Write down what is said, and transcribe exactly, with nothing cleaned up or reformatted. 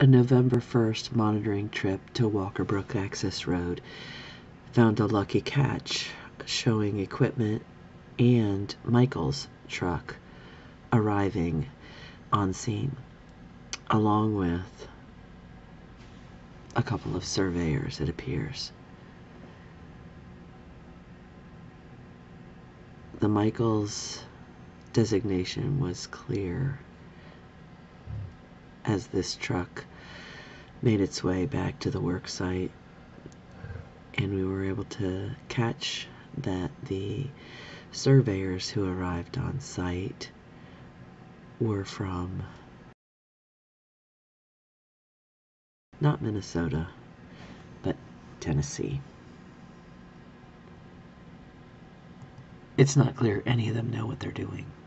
a November first monitoring trip to Walker Brook Access Road found a lucky catch showing equipment and Michels' truck arriving on scene, along with a couple of surveyors, it appears. The Michels designation was clear as this truck made its way back to the work site, and we were able to catch that the surveyors who arrived on site were from not Minnesota, but Tennessee. It's not clear any of them know what they're doing.